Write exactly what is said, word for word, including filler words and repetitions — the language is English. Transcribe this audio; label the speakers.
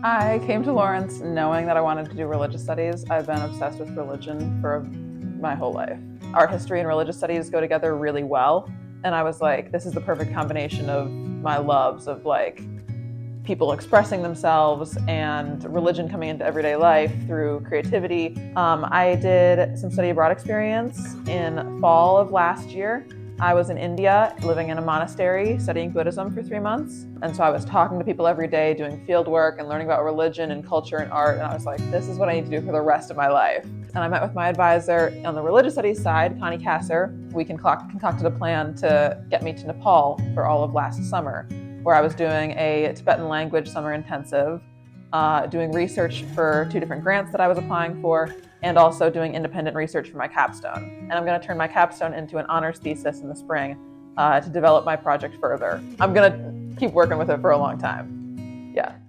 Speaker 1: I came to Lawrence knowing that I wanted to do religious studies. I've been obsessed with religion for my whole life. Art history and religious studies go together really well. And I was like, this is the perfect combination of my loves of like people expressing themselves and religion coming into everyday life through creativity. Um, I did some study abroad experience in fall of last year. I was in India living in a monastery studying Buddhism for three months. And so I was talking to people every day, doing field work and learning about religion and culture and art. And I was like, this is what I need to do for the rest of my life. And I met with my advisor on the religious studies side, Connie Kasser. We concoct concocted a plan to get me to Nepal for all of last summer, where I was doing a Tibetan language summer intensive, uh, doing research for two different grants that I was applying for, and also doing independent research for my capstone. And I'm going to turn my capstone into an honors thesis in the spring uh, to develop my project further. I'm going to keep working with it for a long time. Yeah.